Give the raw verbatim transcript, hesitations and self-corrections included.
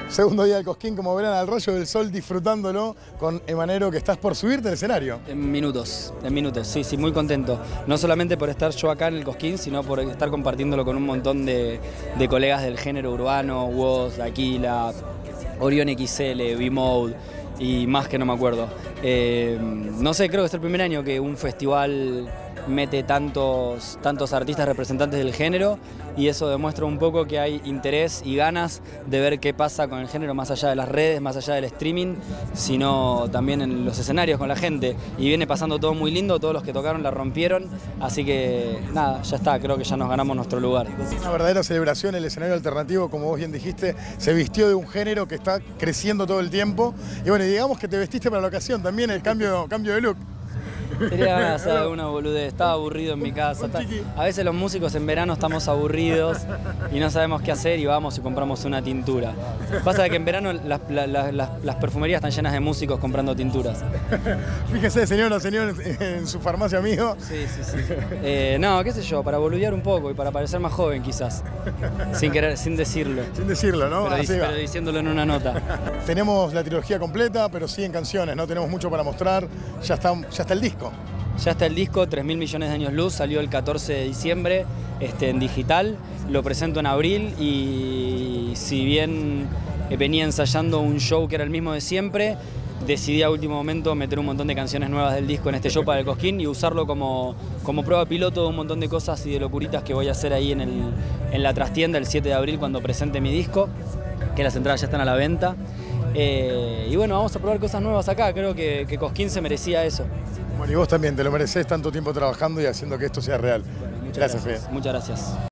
Segundo día del Cosquín, como verán, al rayo del sol, disfrutándolo con Emanero, que estás por subirte al escenario. En minutos, en minutos, sí, sí, muy contento. No solamente por estar yo acá en el Cosquín, sino por estar compartiéndolo con un montón de, de colegas del género urbano, Woz, Aquila, Orión X L, B-Mode y más que no me acuerdo. Eh, no sé, creo que es el primer año que un festival mete tantos, tantos artistas representantes del género y eso demuestra un poco que hay interés y ganas de ver qué pasa con el género más allá de las redes, más allá del streaming, sino también en los escenarios con la gente. Y viene pasando todo muy lindo, todos los que tocaron la rompieron, así que nada, ya está, creo que ya nos ganamos nuestro lugar. Una verdadera celebración, el escenario alternativo, como vos bien dijiste, se vistió de un género que está creciendo todo el tiempo. Y bueno, digamos que te vestiste para la ocasión, también el cambio, cambio de look. Tenía ganas de hacer alguna boludez, estaba aburrido en mi casa. A veces los músicos en verano estamos aburridos y no sabemos qué hacer y vamos y compramos una tintura. Pasa que en verano las, las, las, las perfumerías están llenas de músicos comprando tinturas. Fíjese, señor o señor, en su farmacia amigo. Sí, sí, sí. Eh, no, qué sé yo, para boludear un poco y para parecer más joven quizás. Sin querer, sin decirlo. Sin decirlo, ¿no? Pero, pero diciéndolo en una nota. Tenemos la trilogía completa, pero sí en canciones, ¿no? Tenemos mucho para mostrar. Ya está, ya está el disco. Ya está el disco, tres mil millones de años luz, salió el catorce de diciembre este, en digital, lo presento en abril y si bien venía ensayando un show que era el mismo de siempre, decidí a último momento meter un montón de canciones nuevas del disco en este show para el Cosquín y usarlo como, como prueba piloto de un montón de cosas y de locuritas que voy a hacer ahí en, el, en la trastienda el siete de abril cuando presente mi disco, que las entradas ya están a la venta. Eh, y bueno, vamos a probar cosas nuevas acá, creo que, que Cosquín se merecía eso. Bueno, y vos también te lo merecés, tanto tiempo trabajando y haciendo que esto sea real. Bueno, muchas gracias, gracias. Fede. Muchas gracias.